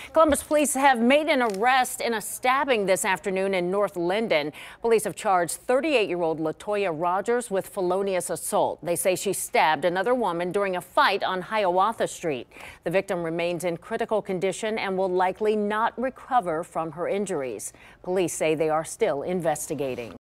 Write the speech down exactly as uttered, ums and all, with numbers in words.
Columbus police have made an arrest in a stabbing this afternoon in North Linden. Police have charged thirty-eight-year-old Latoya Rogers with felonious assault. They say she stabbed another woman during a fight on Hiawatha Street. The victim remains in critical condition and will likely not recover from her injuries. Police say they are still investigating.